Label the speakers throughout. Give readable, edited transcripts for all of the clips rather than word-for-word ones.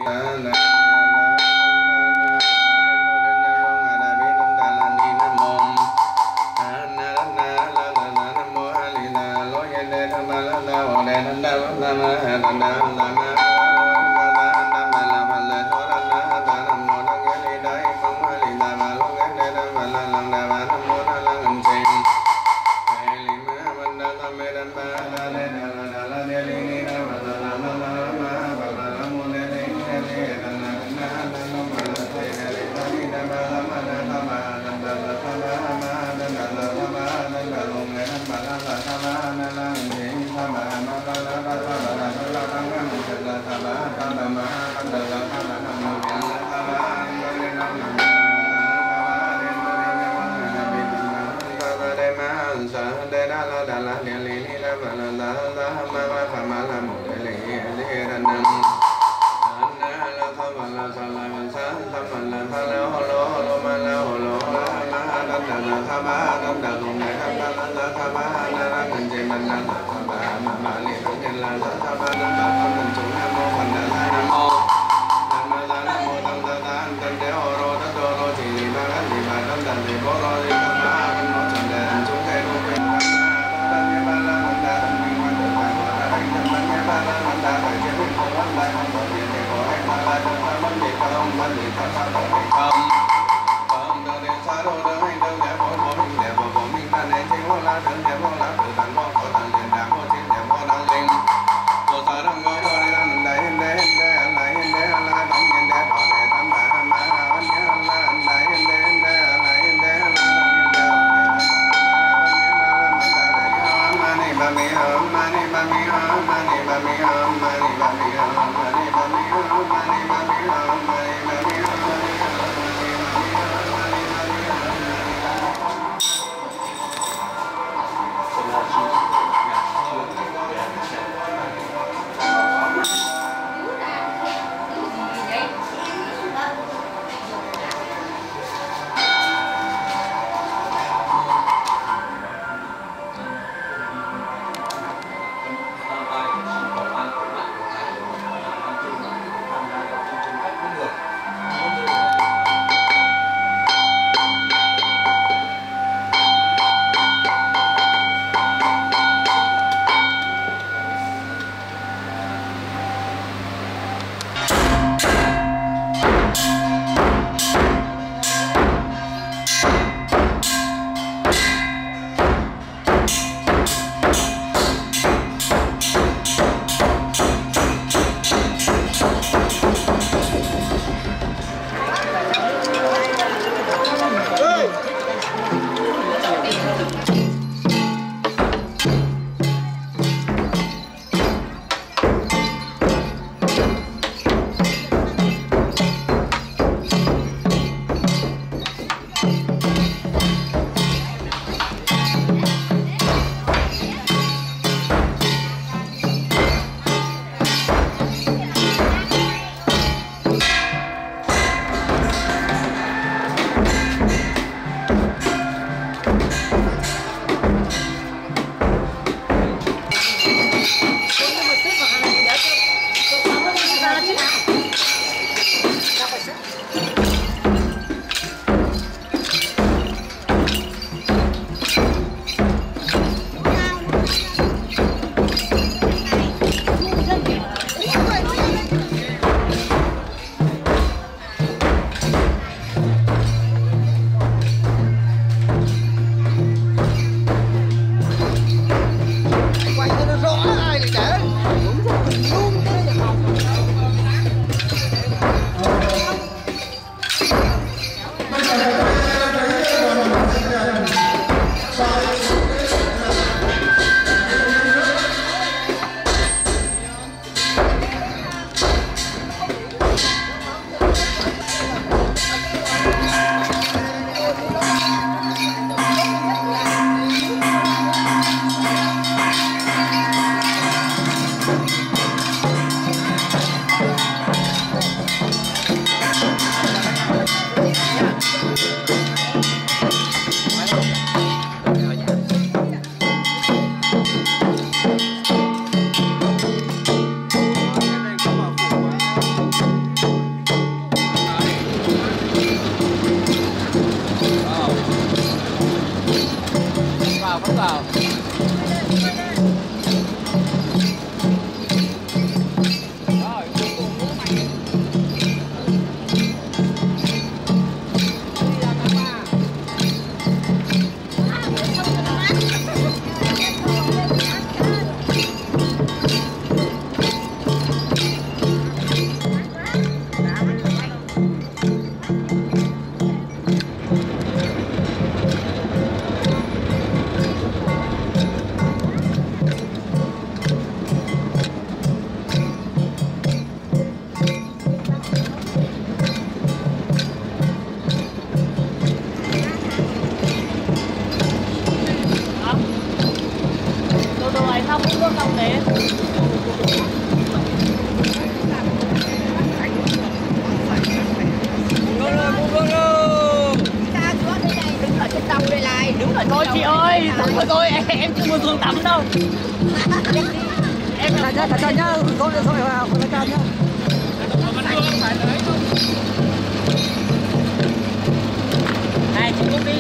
Speaker 1: Mani rồi em chưa mua xuồng tắm đâu. Em là
Speaker 2: Cả nhá, rồi vào con ca nhá.
Speaker 1: này chị cũng đi.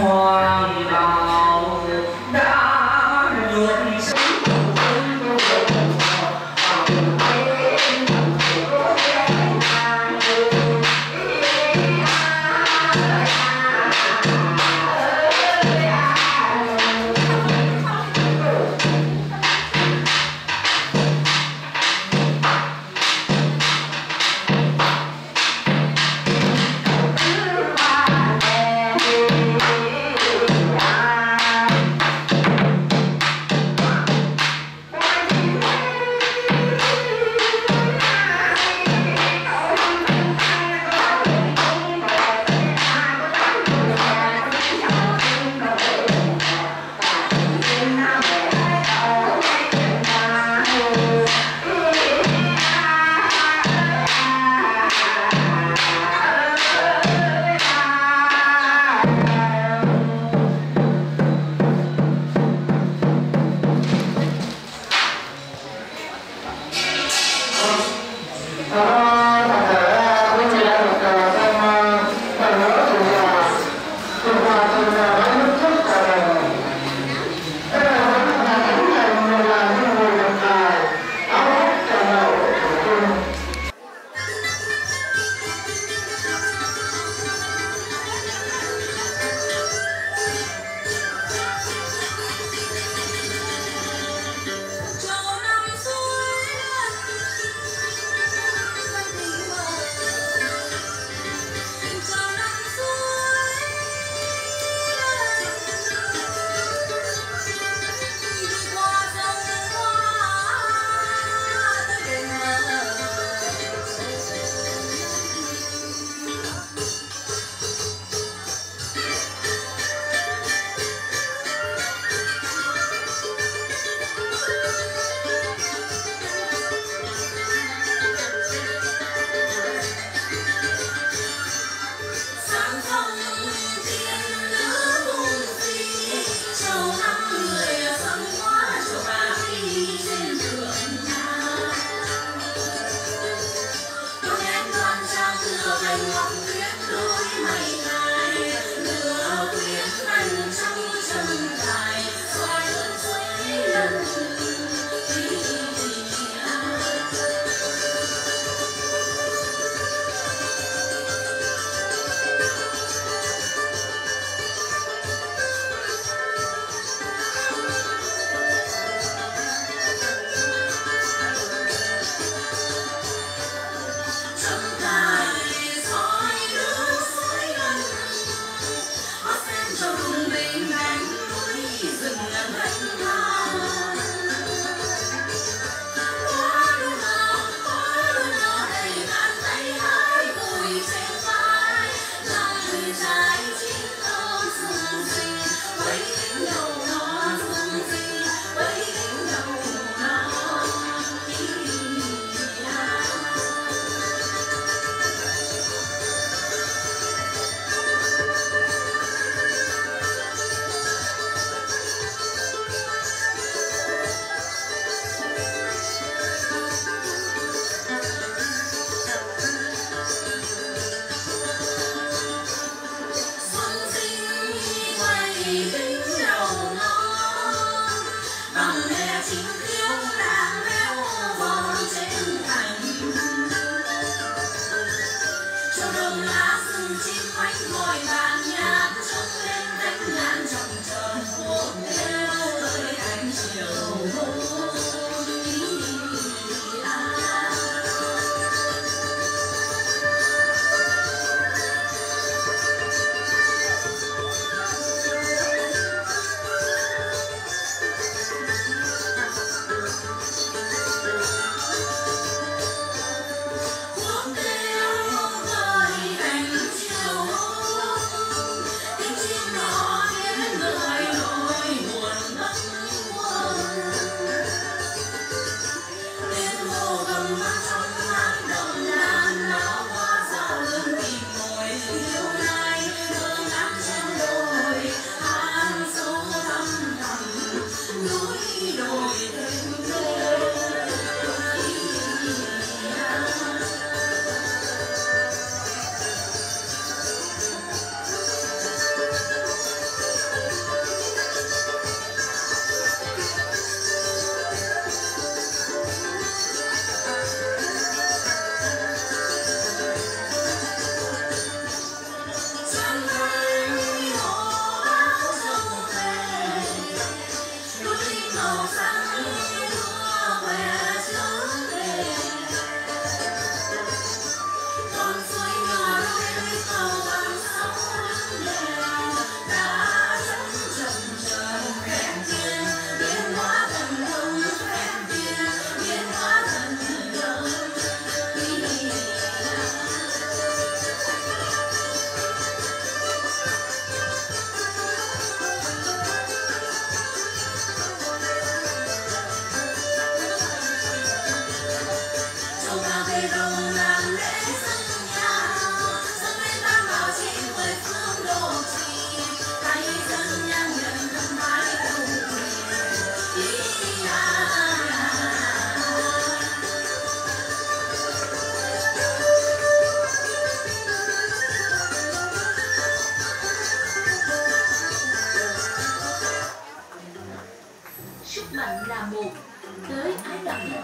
Speaker 3: hoàng bào đã nhuộm
Speaker 4: mạnh là một. Tới ái đậm.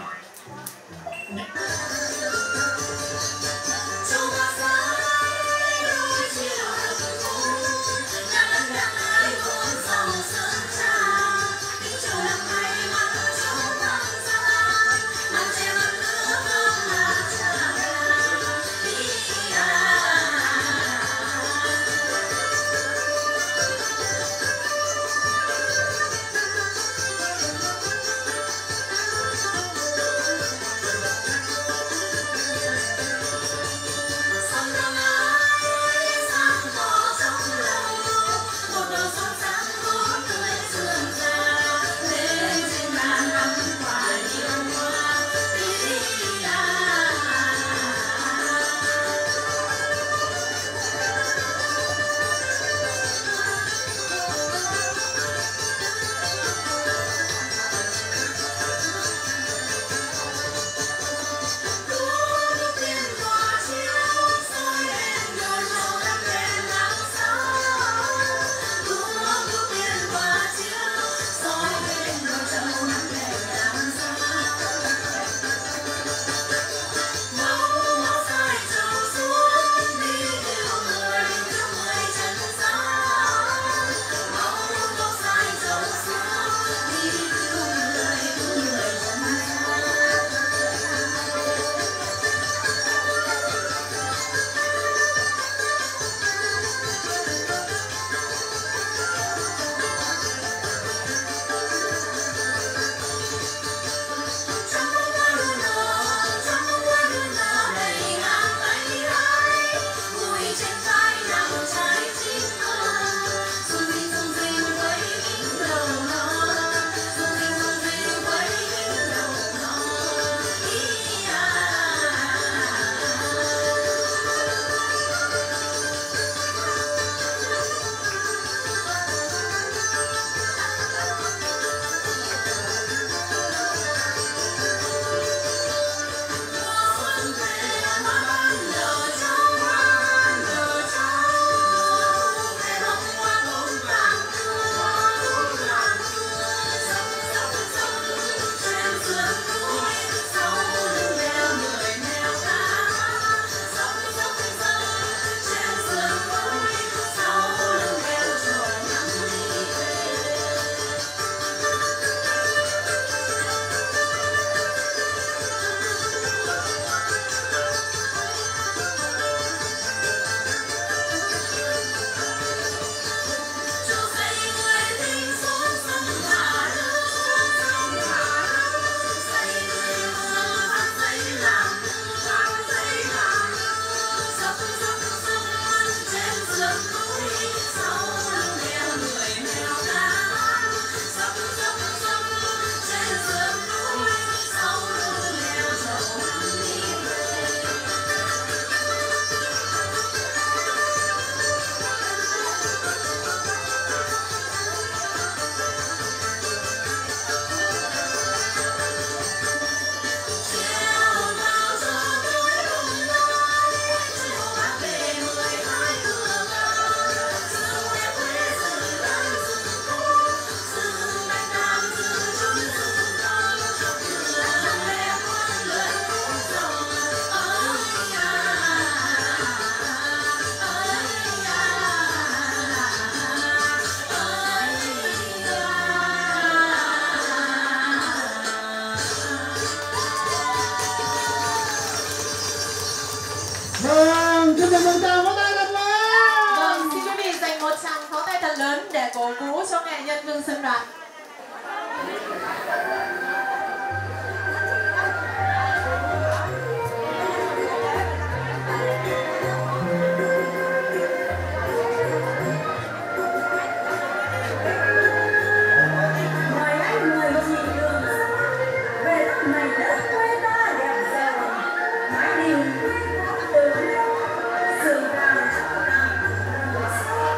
Speaker 2: Vâng, xin chào mừng chào pháo tay thật lớn.
Speaker 4: Vâng, xin quý vị dành một tràng pháo tay thật lớn để cổ vũ cho nghệ nhân Vương Xuân Đoàn.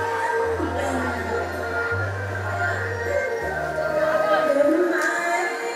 Speaker 5: Hãy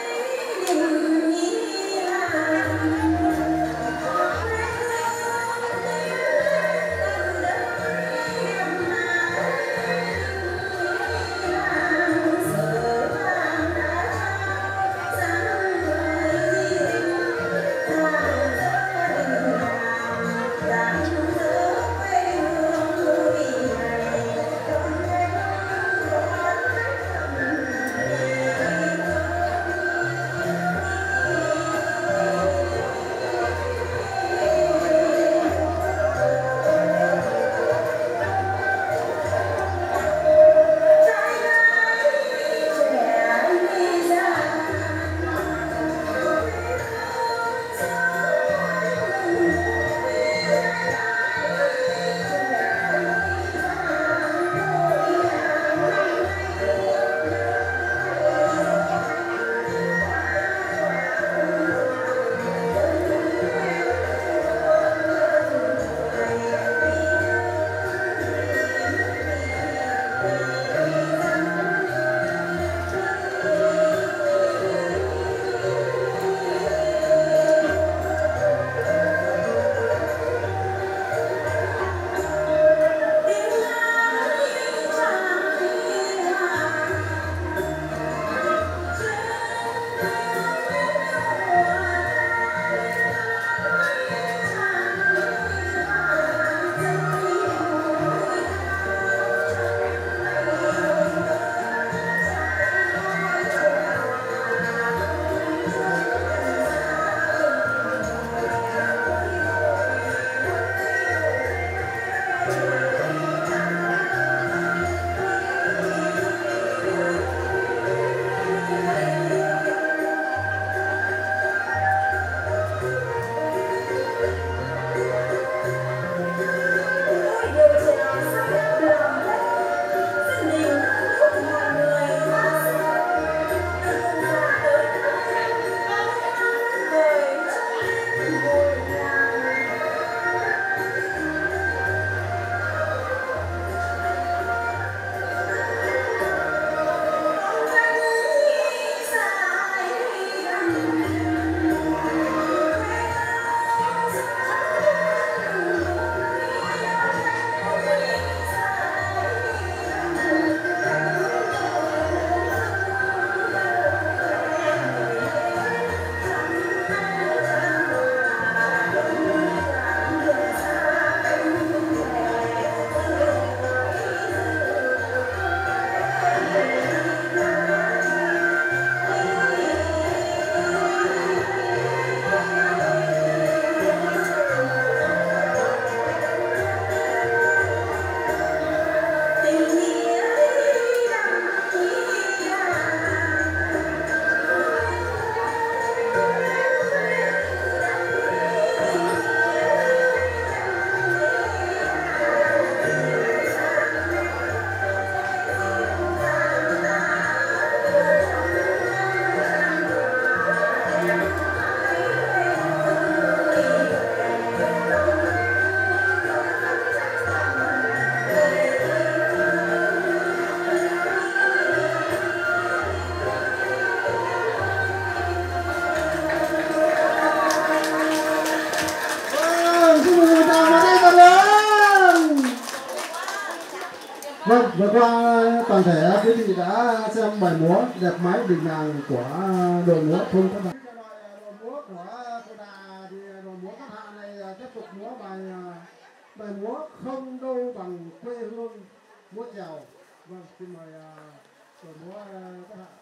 Speaker 2: qua toàn thể quý vị đã xem bài múa đẹp máy đình làng của đội múa thôn Cát Hạ. Đội múa của cô Đà thì đội múa Cát Hạ này tiếp tục múa bài múa Không Đâu Bằng Quê Hương, múa chèo. Vâng, xin mời đội múa Cát Hạ.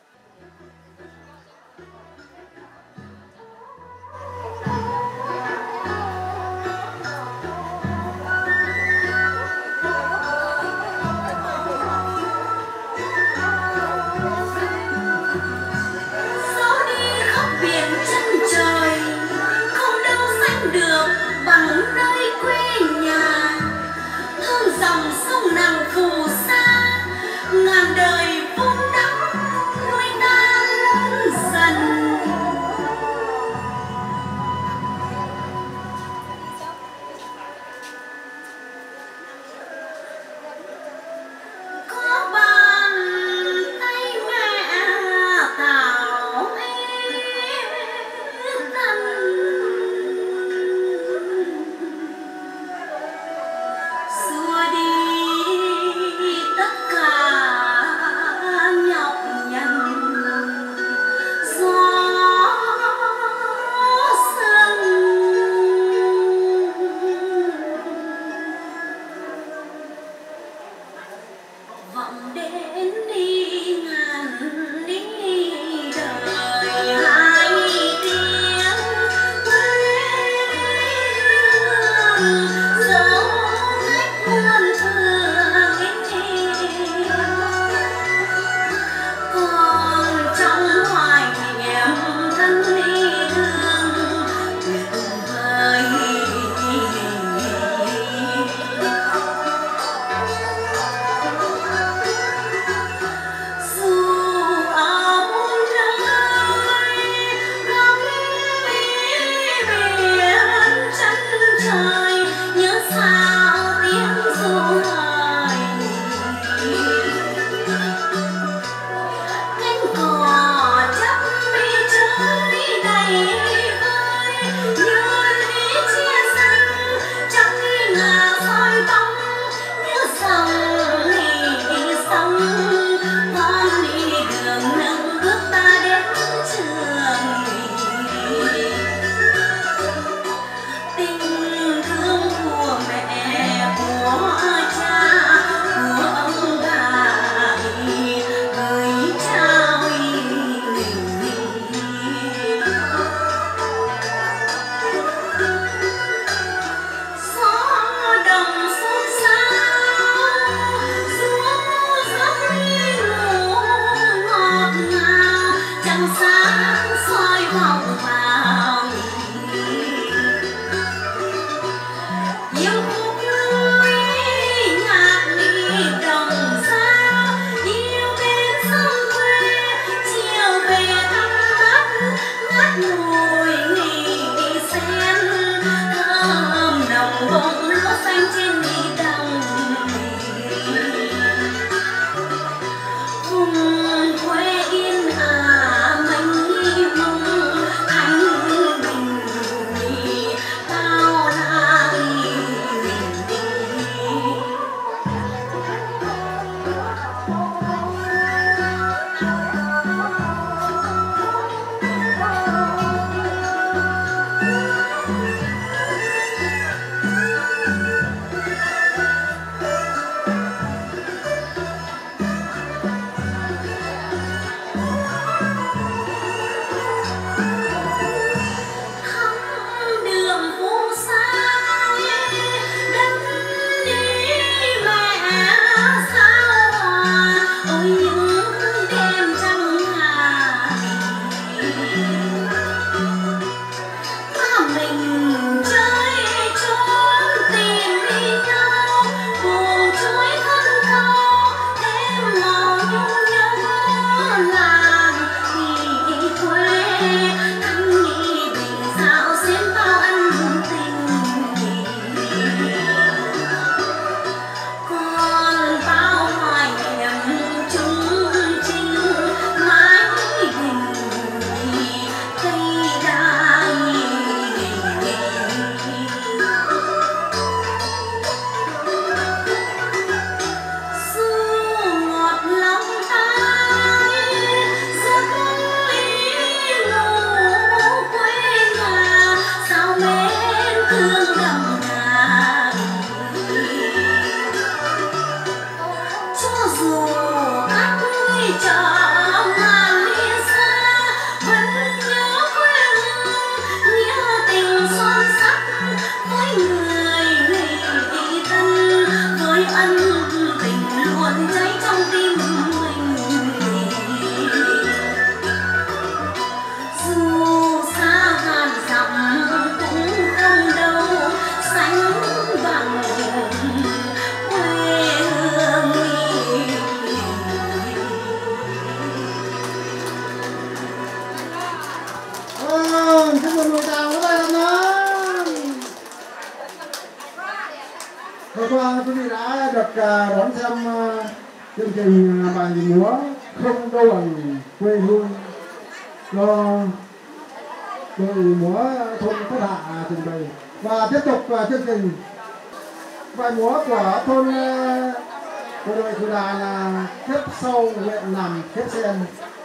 Speaker 5: Ngàn đời vun đắp nuôi ta lớn dần. Có bàn tay mẹ tạo thân, xua đi tất cả nhọc nhằn gió sương. Vọng đến đi ngàn đi đời hai tiếng quê hương dấu cách muôn thương. Còn trong hoài niệm thân ly thương tuyệt vời.
Speaker 2: đón xem chương trình bài múa Không Đâu Bằng Quê Hương do đội múa thôn Cát Hạ trình bày. Và tiếp tục chương trình bài múa của thôn của đội Cù Đà là Khép Sau huyện Nằm Khép Sen.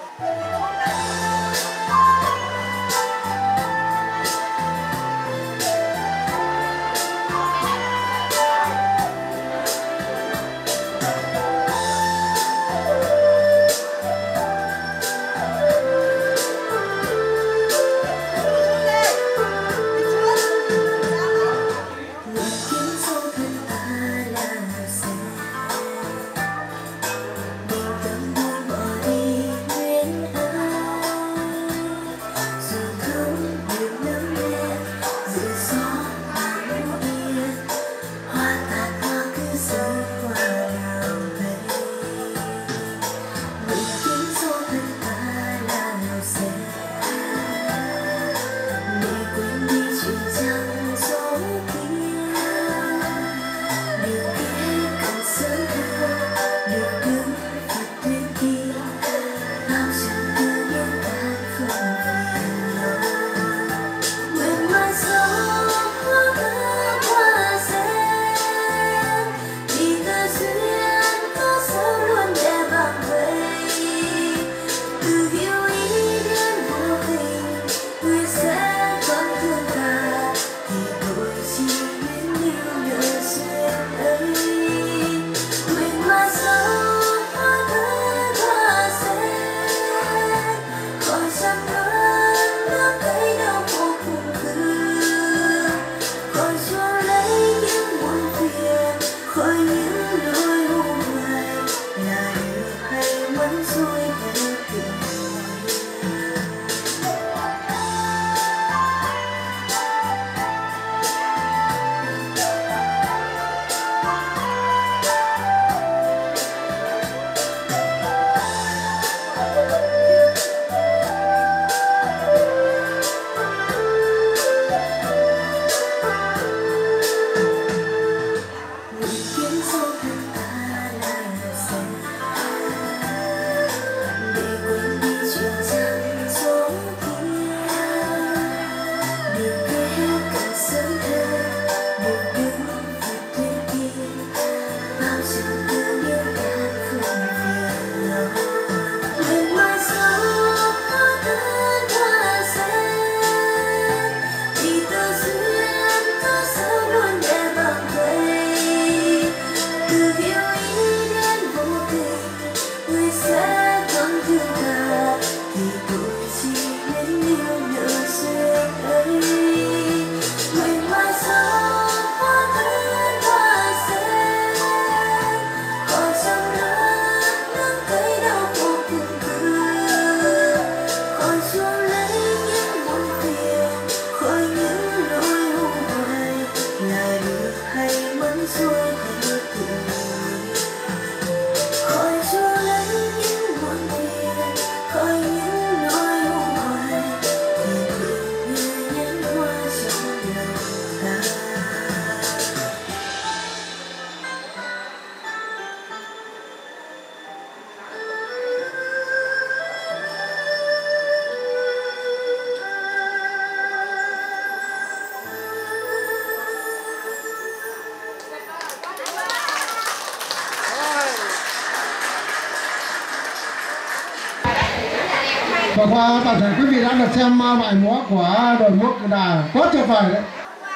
Speaker 2: Và qua toàn thể quý vị đã được xem bài múa của đội múa Cù Đà quá tuyệt vời đấy.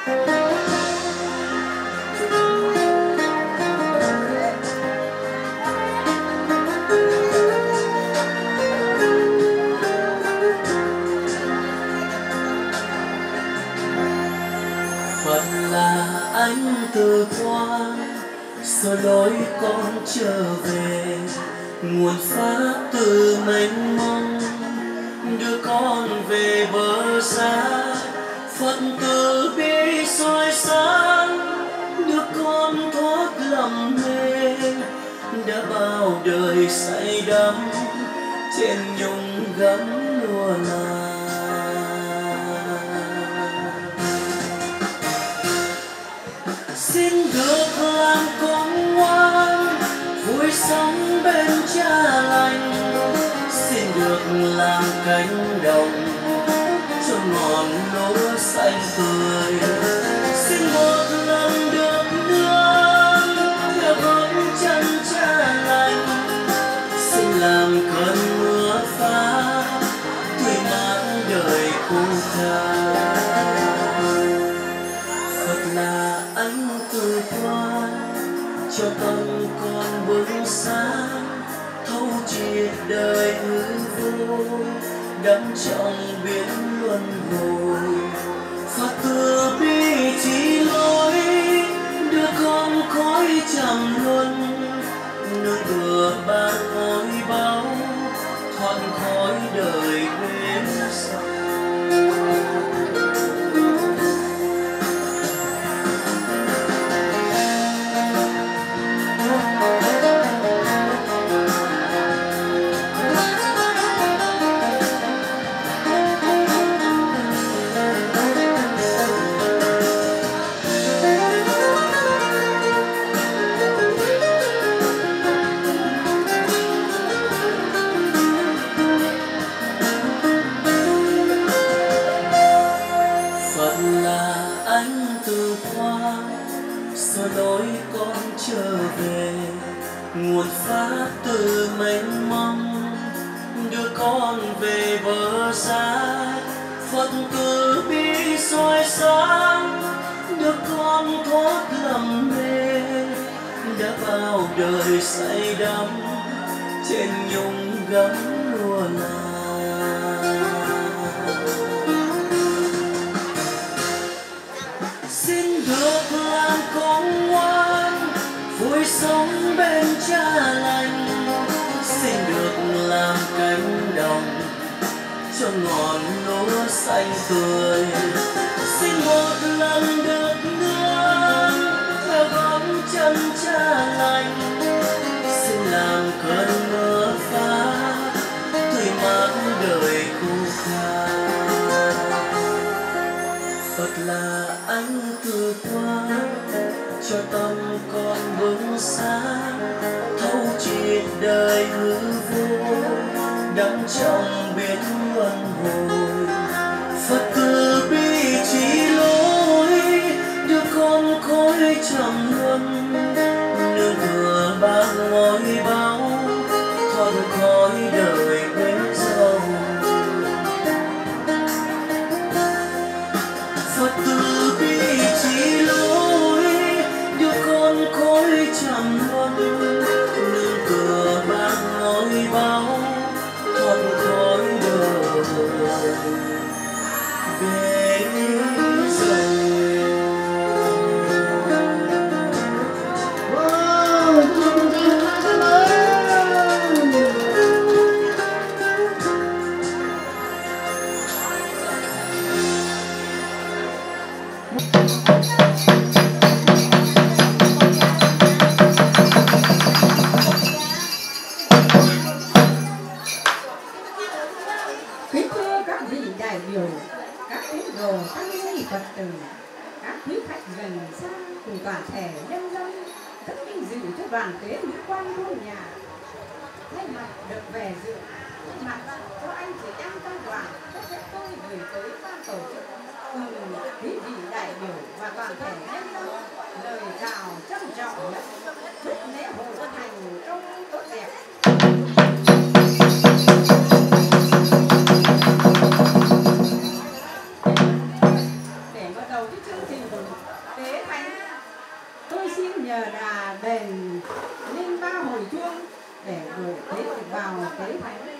Speaker 3: Phật là anh từ qua rồi lối con trở về, nguồn pháp từ mênh mông đưa con về bờ xa. Phật từ bi soi sáng đưa con thoát lầm mê, đã bao đời say đắm trên nhung gấm lúa là. Xin được làm con ngoan cánh đồng cho ngọn lúa xanh tươi. Xin một lần được nương theo gót chân cha lành, xin làm cơn mưa phá tươi mát đời khô khan. Phật là ánh từ qua cho tâm con bừng sáng, thấu triệt đời hư vô đắm trong biển luân hồi. Phật từ bi chỉ lối đưa con khói trầm luân, nương tựa ba khói báu thoát khói đời bên sau. Lối con trở về nguồn pháp từ mênh mông, đưa con về bờ giá. Phật từ bi soi sáng đưa con thoát lầm mê, đã bao đời say đắm trên nhung gấm lúa là. Xin được làm con ngoan vui sống bên cha lành, xin được làm cánh đồng cho ngọn lúa xanh tươi. Xin một lần được nương theo gót chân cha lành, xin làm cơn mưa phá tươi mát đời khô khan. Phật là ánh từ qua cho tâm con bừng sáng, thấu triệt đời hư vô đắm trong biển luân hồi. Phật từ bi chỉ lối đưa con khói trầm luân, nương tựa ba ngôi báu thoát khói đời bên dâu. Phật từ bi chỉ lối đưa con khói trầm luân, nương tựa ba ngôi báu thoát khói đời bên dâu.
Speaker 6: Kính thưa các vị đại biểu, các tín đồ tăng ni Phật tử, các quý khách gần xa cùng toàn thể nhân dân, rất vinh dự cho đoàn tế mỹ quan ngôi nhà. Thay mặt được về dự, thay mặt cho anh chị em trong đoàn, cho tôi gửi tới ban tổ chức cùng quý vị đại biểu và toàn thể nhân dân lời chào trân trọng nhất, chúc lễ hội thành công tốt đẹp. Để bắt đầu cái chương trình của tế thánh, tôi xin nhờ đà đền lên 3 hồi chuông để gửi tế vào tế thánh.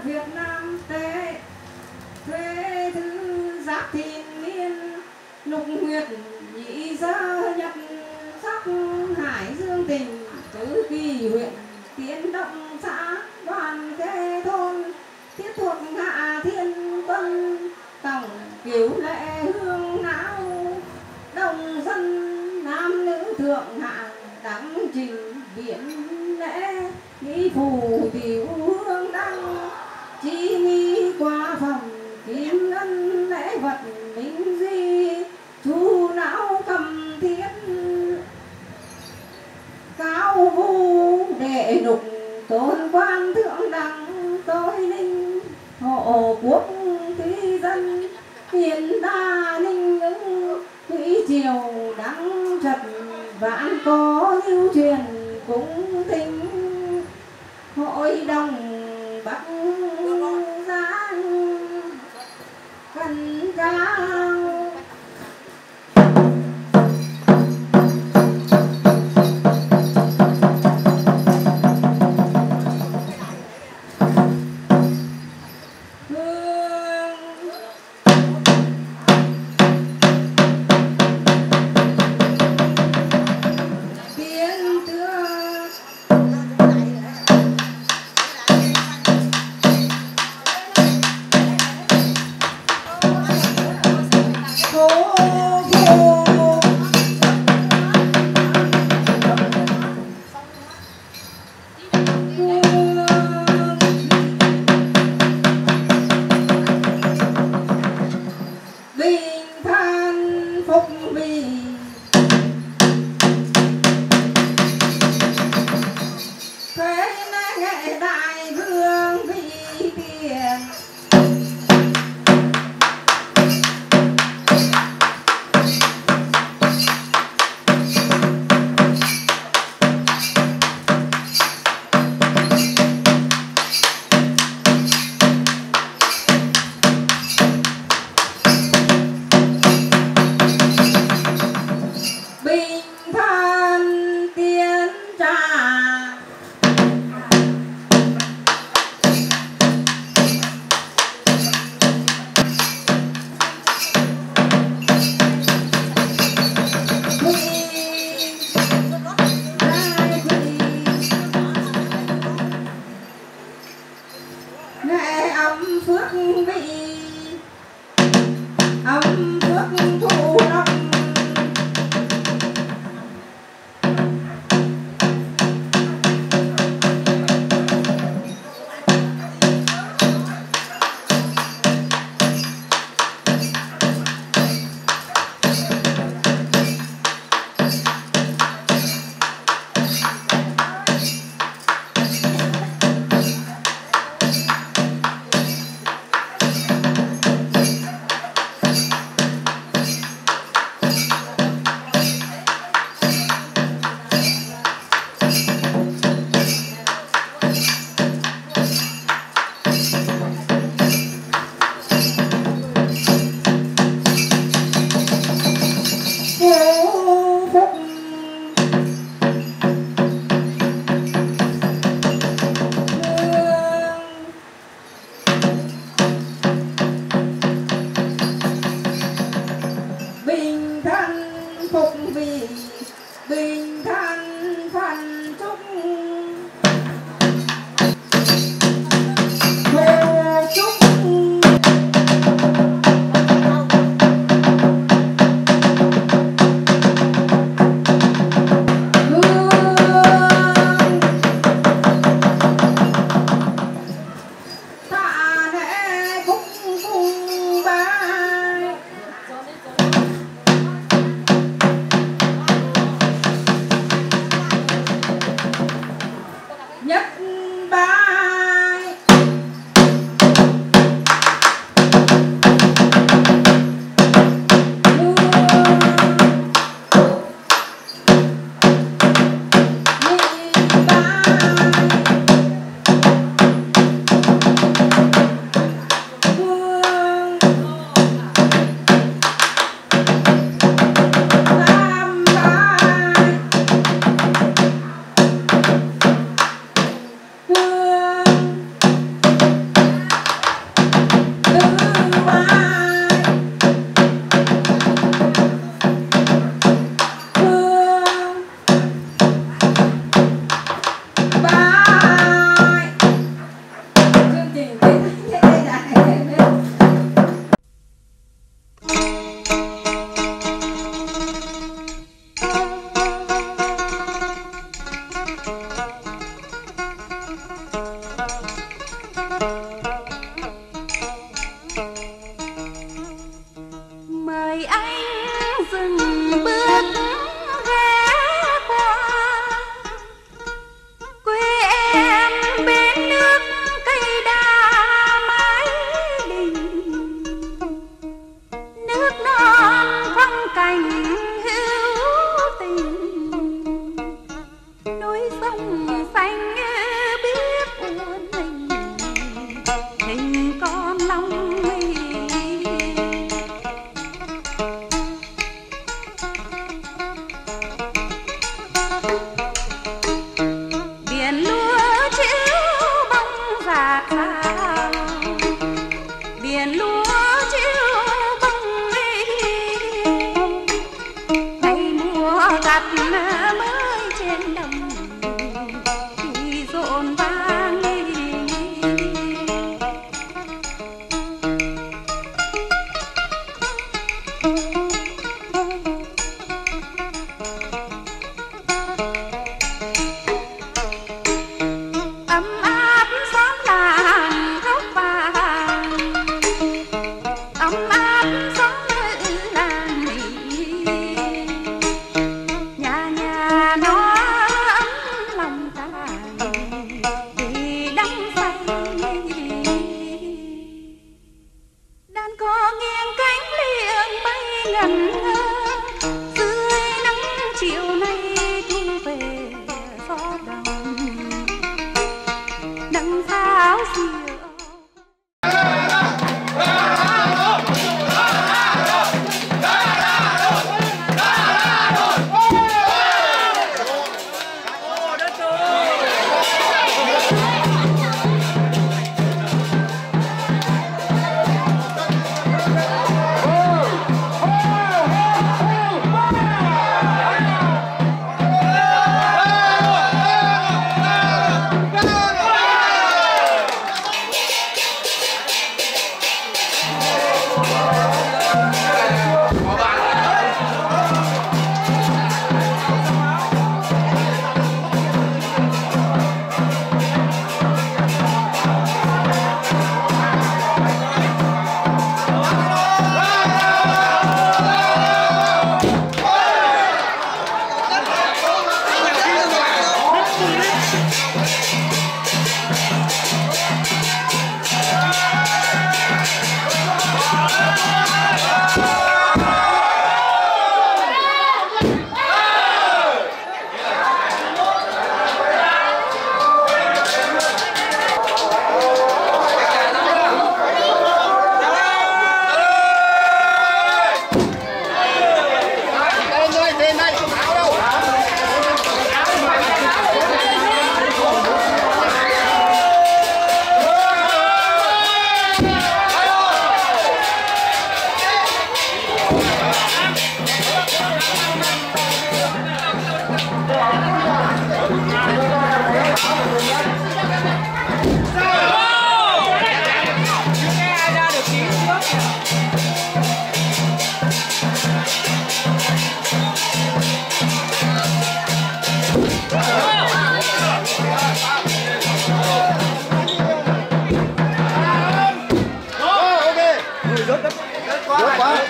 Speaker 6: Việt Nam tế thuê thứ giáp thìn niên lục nguyệt nhị gia nhập sắc hải dương tình tứ kỳ huyện tiến động xã đoàn kê thôn thiết thuộc hạ thiên quân tổng cửu lệ hương não đồng dân nam nữ thượng hạ đẳng trình biển lễ nghi phù tiểu hương đăng chi nghi qua phòng kim ngân lễ vật minh di chu não cầm thiết cao vu đệ nục tôn quan thượng đẳng tối ninh hộ quốc thúy dân hiền đa ninh ứng thủy triều đắng trật vạn có lưu truyền cũng thính hội đồng bắc giang cần cao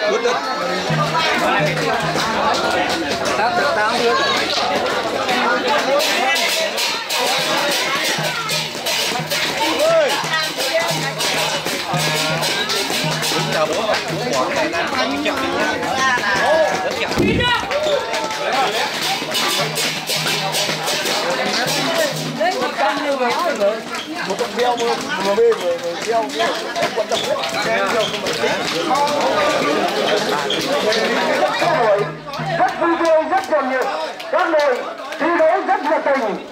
Speaker 7: một con đeo mà bê rồi đeo quan trọng rất vui tươi, rất nhộn nhịp, các đội thi đấu rất nhiệt tình.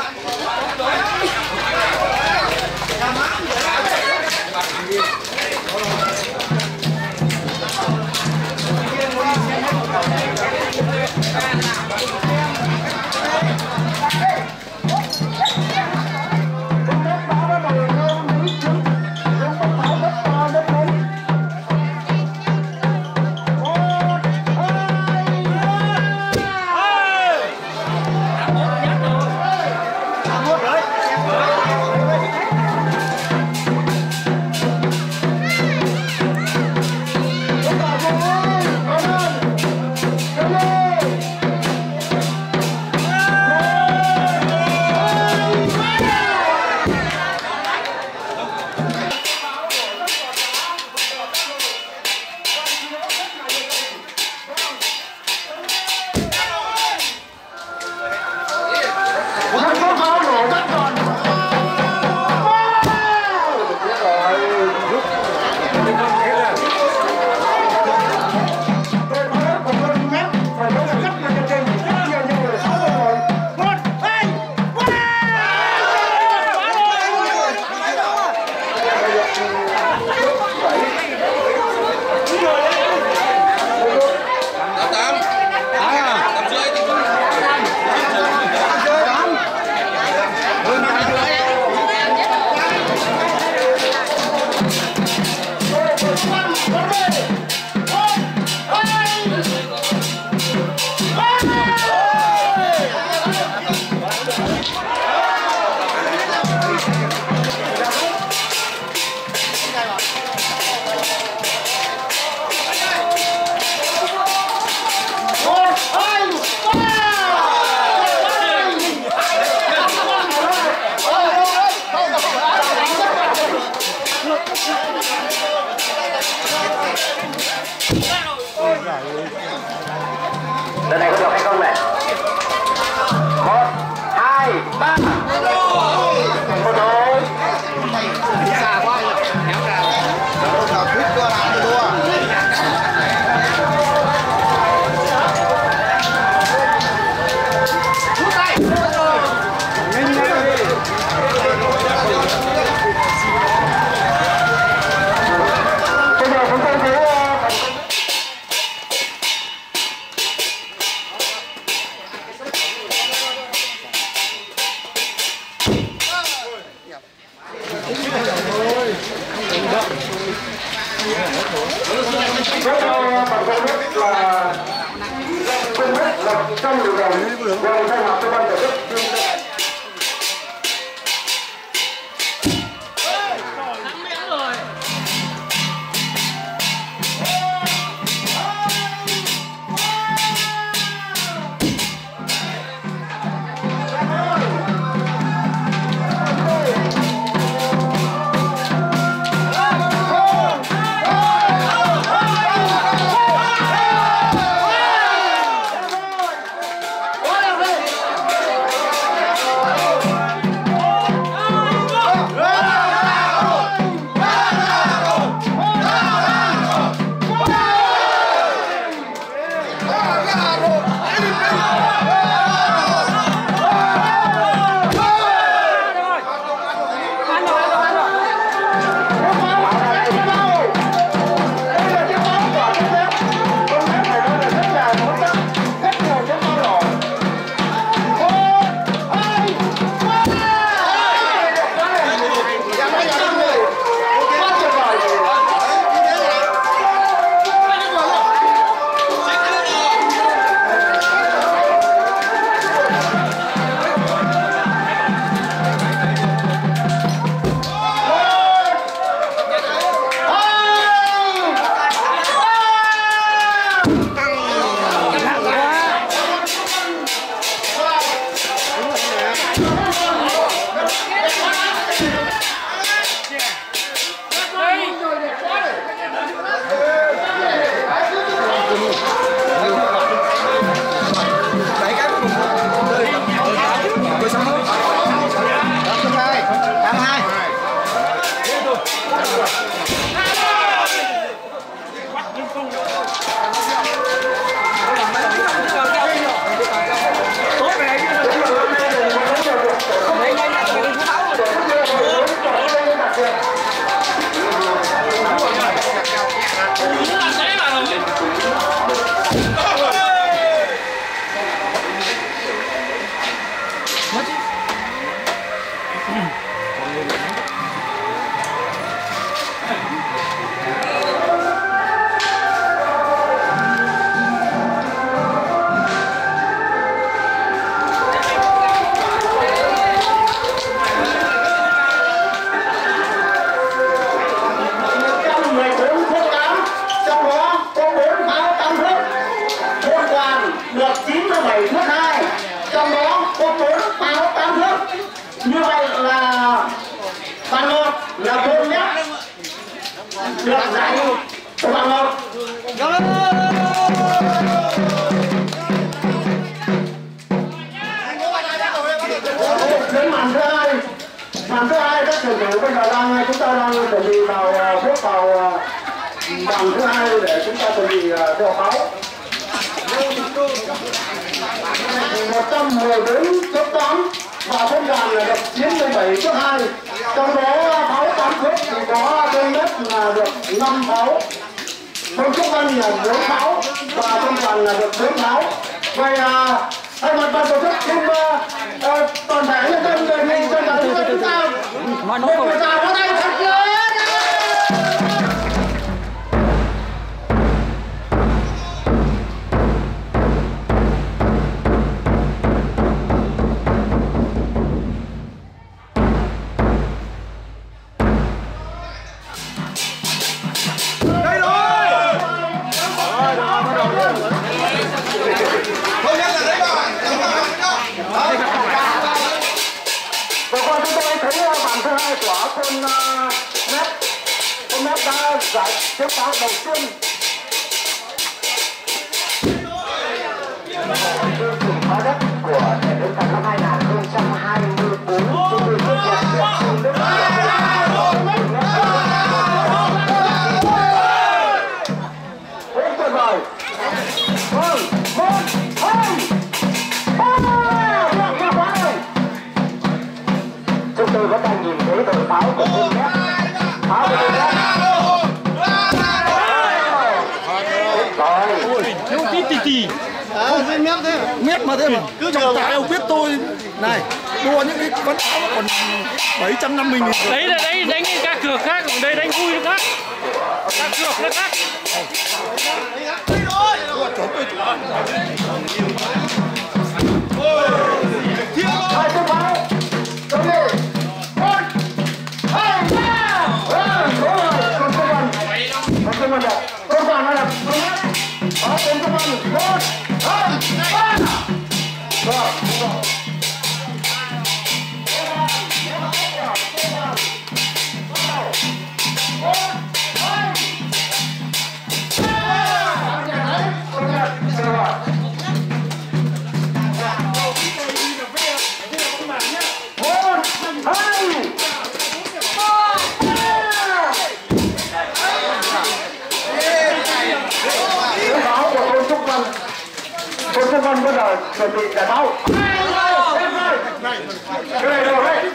Speaker 8: Lần này có được hay không này? 1, 2, 3. Một đôi. Xa quá rồi, kéo ra. Đâu quyết qua lại thì thua. Rút tay. Nhanh nhanh đi. Bây giờ chúng tôi thấy trong điều đồng rồi thay mặt cho ban tổ chức. được giải của bạn không? Đến màn thứ hai. Màn thứ hai các tuyển thủ bây giờ chúng ta đang chuẩn bị bước vào màn thứ hai để chúng ta chuẩn bị đeo pháo. 114.8 và công đoàn là được 97.2. Trong đó pháo 8 khúc thì có bên nhất là được 5 pháo, Phương Trúc Văn là 4 pháo và công đoàn là được 4 pháo. Vậy thay mặt ban tổ chức xin toàn thể nhân dân đề nghị cho chúng ta một tràng pháo tay thật lớn. Vừa qua chúng tôi thấy bàn thứ hai của con Mép đã giải chiếc pháo đầu tiên. Pháo đất của thể đấu tại năm 2024 chúng tôi tiếp nhận được Đức. Rất tuyệt vời. Chúng tôi vẫn đang nhìn thấy đội pháo của Phương Mép. Pháo của Phương Mép.
Speaker 9: Thiếu tí tì. Không thấy mép thế. Mép mà thế mà. Cứ trọng tài ông biết tôi. Này, đua những cái bắn pháo nó còn 750.000.
Speaker 1: Đấy là đấy đánh cá cược khác, đây đánh vui khác. Cá cược nó khác.
Speaker 8: Hai chiếc pháo. Đúng đi. 1, 2, 3. Con Phương Văn đẹp. Con Toàn nó đẹp. Con Phương Văn. 1, 2, 3. Rồi. Cô Trúc Văn bắt đầu chuẩn bị giải pháo. Cái này đâu đấy?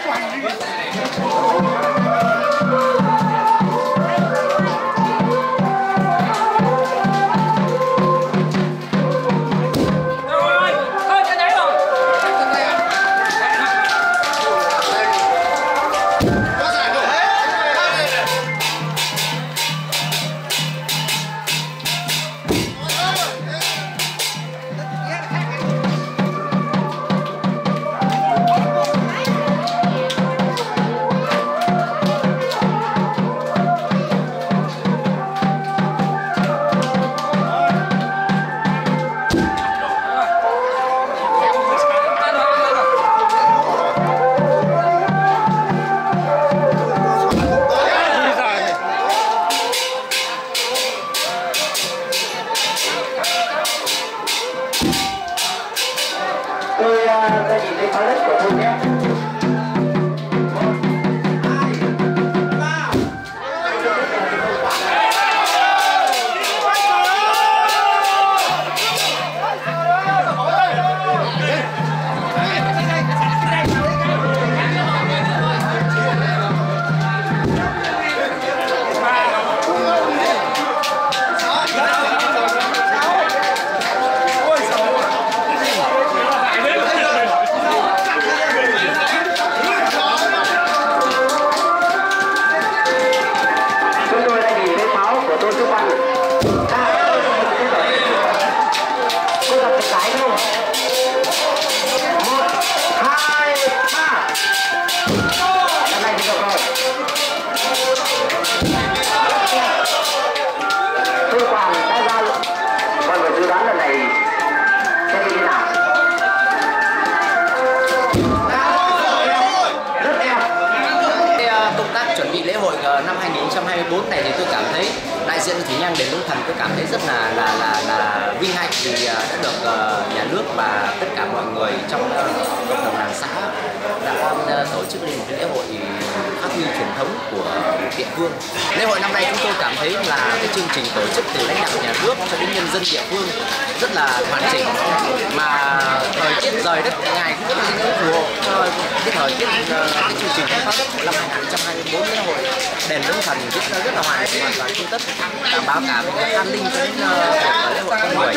Speaker 10: 2024 này thì tôi cảm thấy đại diện Thủy Nhang đền Đông Thần tôi cảm thấy rất là vinh hạnh vì đã được nhà nước và tất cả mọi người trong cộng đồng làng xã đã tổ chức lên một cái lễ hội phát huy truyền thống của địa phương. Lễ hội năm nay chúng tôi cảm thấy là cái chương trình tổ chức từ lãnh đạo nhà nước cho đến nhân dân địa phương rất là hoàn chỉnh, mà thời tiết rời đất ngày cũng rất là phù hợp cho cái thời tiết cái chương trình khai phát đất của năm 2024 lễ hội đền Đông Thần rất là hoàn toàn trung tất, đảm bảo cả về an ninh cho đến lễ hội con người.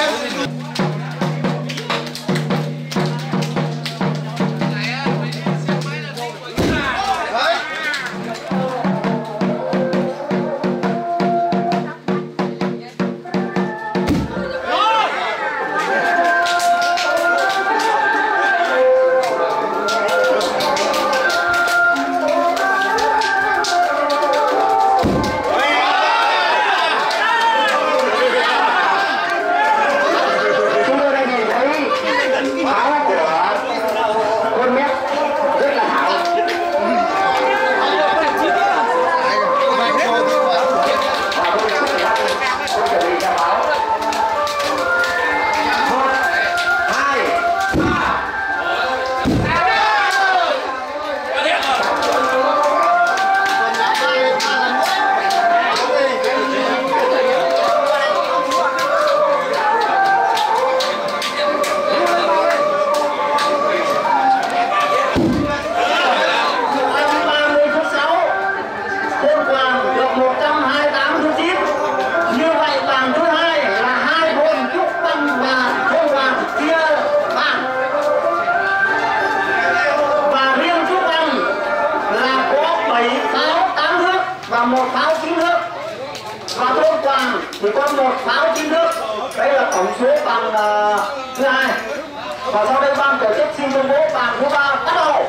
Speaker 7: Một pháo 9 nước và thôn Quảng thì có một pháo 9 nước. Đây là tổng số bằng thứ hai, và sau đây ban tổ chức xin công bố bằng thứ ba bắt đầu.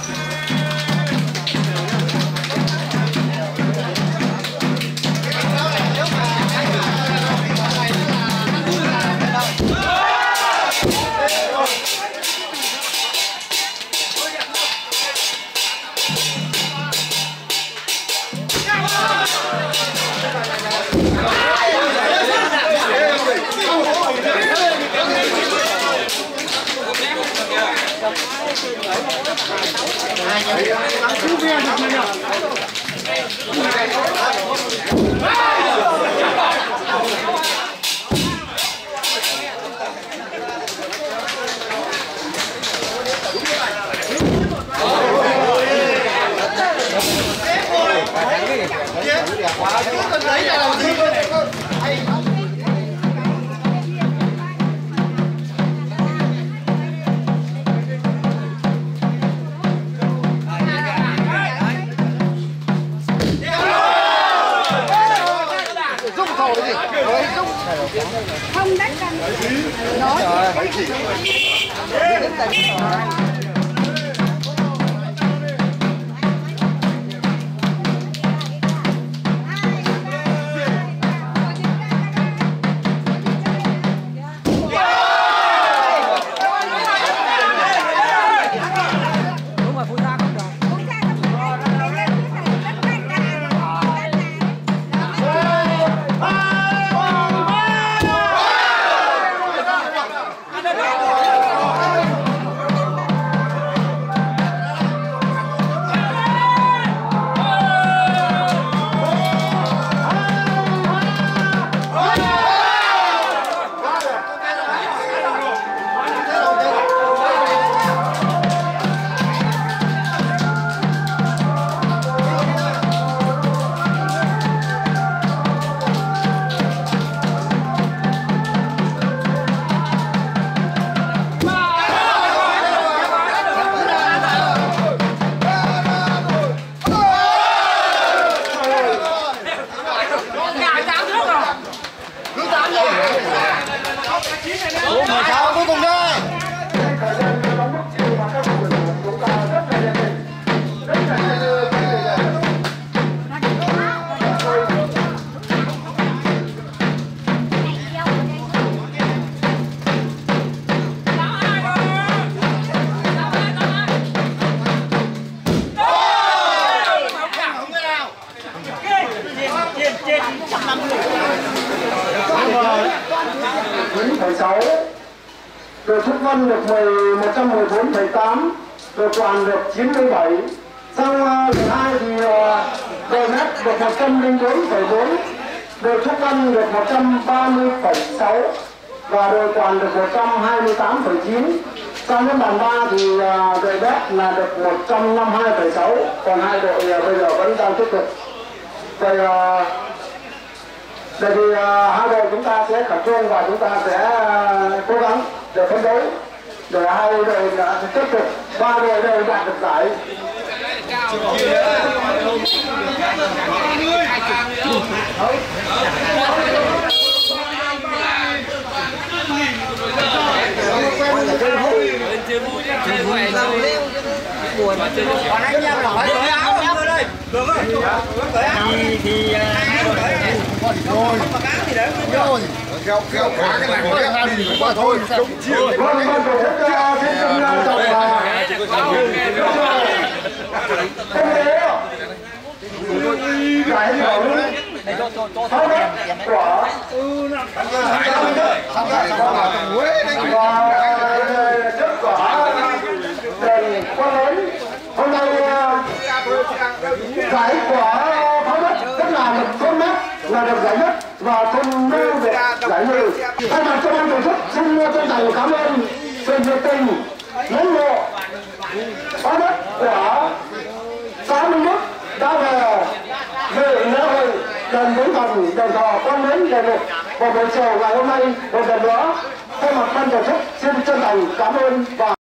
Speaker 6: Không đánh cần nói
Speaker 2: 9,6. Đội Trúc Vân được 114,8. Đội Toàn được 97. Trong lượt 2 thì đội Mét được 104,4. Đội Trúc Vân được 130,6 và đội Toàn được 128,9. Trong cái bàn 3 thì đội Bét là được 152,6, còn hai đội bây giờ vẫn đang tiếp tục. Vậy bởi vì hai đội chúng ta sẽ khẩn trương và chúng ta sẽ cố gắng để phấn đấu để hai đội đã tiếp tục, ba đội đều đạt được giải.
Speaker 8: Còn anh em là phải đổi áo em đây. Được rồi. Thì rồi. Kéo khá cái này của em thì qua thôi.
Speaker 2: Hôm nay giải của Pháo Đất rất là được thôn Mét là được giải nhất và thôn Mưu được giải nhì. Thay mặt cho ban tổ chức xin chân thành cảm ơn sự nhiệt tình ngưỡng mộ Pháo Đất của xã Minh Đức đã về dự lễ hội đền Vĩnh Thần, đền thờ Quan Mến, đền Mục vào buổi chiều ngày hôm nay một lần nữa. Thay mặt ban tổ chức xin chân thành cảm ơn và